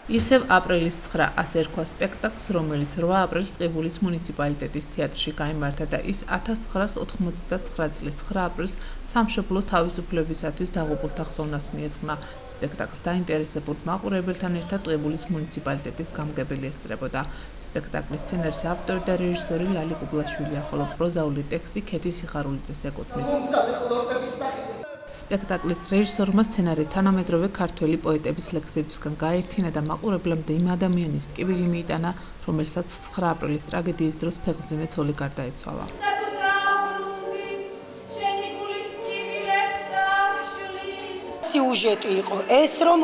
ისევ აპრილის 9 ასე ერქვა სპექტაკლს, რომელიც 8 აპრილს ტყიბულის მუნიციპალიტეტის თეატრში გაიმართა და ის 1999 წლის 9 აპრილს სამშობლოს თავისუფლებისათვის დაღუპულთა ხსოვნას მიეძღვნა. სპექტაკლს დაინტერესებულ მაყურებელთან ერთად ტყიბულის მუნიციპალიტეტის გამგებელი ესწრებოდა. სპექტაკლის სცენარის ავტორი და რეჟისორი ლალი კუბლაშვილია, ხოლო პროზაული ტექსტი ქეთი სიხარულიძეს ეკუთვნის. სპექტაკლის რეჟისორმა სცენარი თანამედროვე ქართველი პოეტების ლექსებისგან გაერთიანა და მაყურებლამდე იმ ადამიანის ტკივილი მიიტანა, რომელსაც 9 აპრილის ტრაგედიის დროს ფეხმძიმე ცოლი გარდაეცვალა. სიუჟეტი იყო ეს, რომ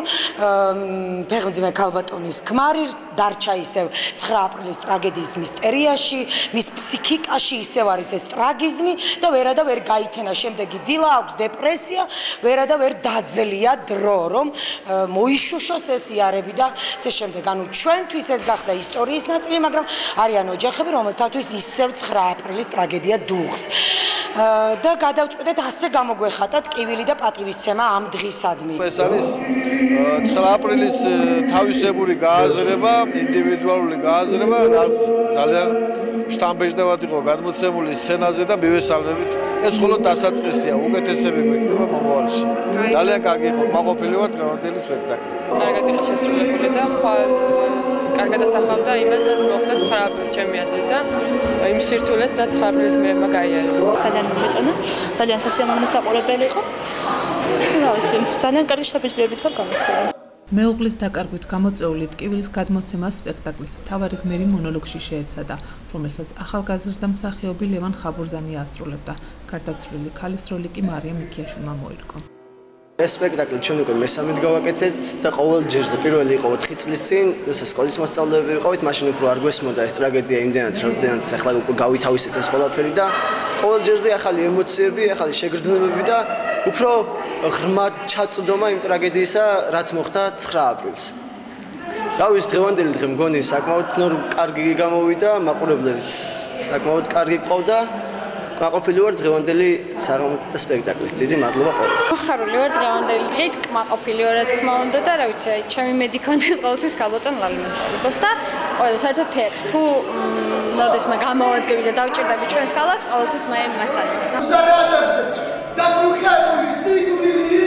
ფეხმძიმე ქალბატონის ქმარი დარჩა ისევ 9 აპრილის ტრაგედიის მისტერიაში, მის ფსიქიკაში ისევ არის ეს ტრაგიზმი და ვერა და ვერ გაითენა შემდეგი დილა, აქვს დეპრესია, ვერა და ვერ დაძლია დრო, რომ მოიშუშოს ეს იარები და ესე შემდეგ. ანუ ჩვენთვის ეს გახდა ისტორიის ნაწილი, მაგრამ არიან ოჯახები, რომელთათვის ისევ 9 აპრილის ტრაგედია დუღს. და გადავწყვეტეთ ასე გამოგვეხატა ტკივილი და პატივისცემა ამ დღისადმი. ეს არის 9 აპრილის თავისებური გააზრება, ინდივიდუალური გააზრება, რაც ძალიან შთამბეჭდავად იყო გადმოცემული სცენაზე და მივესალმებით. ეს მხოლოდ დასაწყისია, უკეთესები გვექნება მომავალში. ძალიან კარგი იყო, მაყოფილი ვარ დღევანდელი სპექტაკლით. კარგად იყო შესრულებული და ხვალ კარგად ასახავდა იმას, რაც მოხდა 9 აპრილს ჩემი აზრით და იმ სირთულეს, რაც 9 აპრილის გმირებმა გაიარეს. ძალიან მომეწონა, ძალიან სასიამოვნო საყურებელი იყო. რა ვიცი, ძალიან კარგი შთაბეჭდილებით ვარ გამოსული. მეუღლის დაკარგვით გამოწვეული ტკივილის გადმოცემა სპექტაკლის მთავარი გმირი მონოლოგში შეეცადა, რომელსაც ახალგაზრდა მსახიობი ლევან ხაბურზანი ასრულებდა. გარდაცვლილი ქალის როლი კი მარია მიქიაშვილმა მოირგო. ეს სპექტაკლი ჩვენ უკვე მესამედ გავაკეთეთ და ყოველ ჯერზე პირველი იყო 4 წლის წინ, როცა სკოლის მასწავლებლები ვიყავით, მაშინ უფრო არ გვესმოდა ეს ტრაგედია იმდენად, რამდენად ახლა უკვე გავითავისეთ ეს ყველაფერი და ყოველ ჯერზე ახალი ემოციები, ახალი შეგრძნებები და უფრო ღრმად ჩაწვდომა იმ ტრაგედიისა, რაც მოხდა 9 აპრილს. რა ვიცი, დღევანდელი დღე მგონი საკმაოდ კარგი გამოვიდა, მაყურებლებით საკმაოდ კარგი ყავდა. მაყოფილი ვარ დღევანდელი საღამოთა სპექტაკლით. დიდი მადლობა ყველას. მოხარული ვარ დღევანდელი დღით, მაყოფილი ვარ რა თქმა უნდა და რა ვიცი, ჩემი მედი კონდეს ყოველთვის ქალბატონ ლალი მასწავლებლებს და ყველა საერთოდ თეატრში თუ როდესმე გამოვადგები და დავჭირდები ჩვენს ქალაქს, ყოველთვის მე მათთან. და მუხებული სიკვდილი